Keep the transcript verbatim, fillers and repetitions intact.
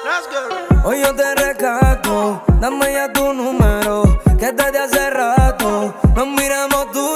Hoy yo te rescato, dame ya tu número, que desde hace rato nos miramos tú